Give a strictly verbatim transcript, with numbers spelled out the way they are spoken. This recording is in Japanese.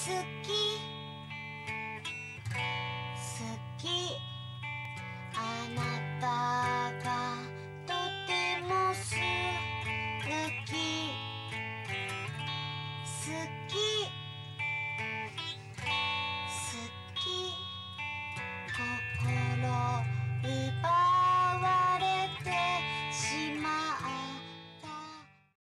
き好きあなたがとても好き好き